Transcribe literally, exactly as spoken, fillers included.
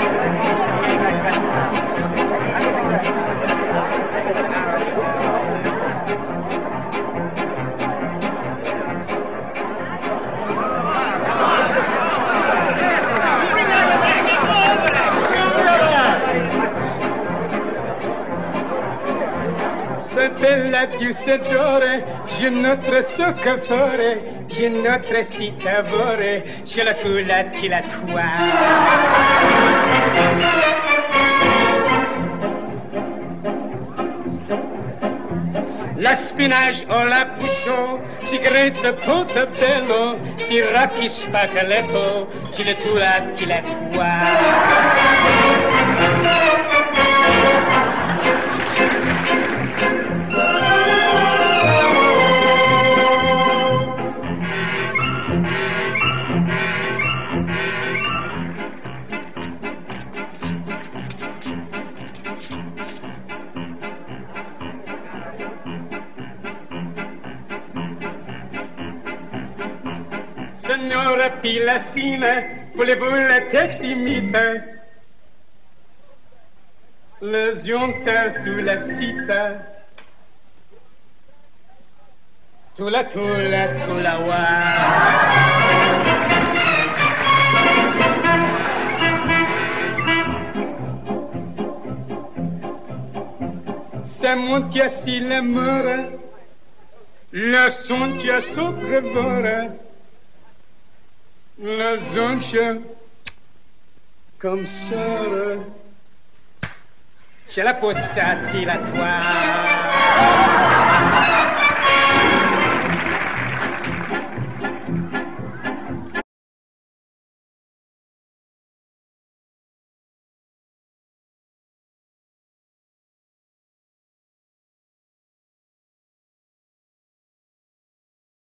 C'était la douce d'ore, je notre soccafore, je notre citavore, je la tu la ti la tua. La spinage o la bouchon, sigarette portabello, siracchi spaghetto, je la tu la ti la tua. Signora Pilassina, voulez-vous la teximite? Le zionta sous la cita. Tula tula tula wa. Ça monte si la mort, le son tia socrevora. La zonche comme sœur, je la pozzati la tua.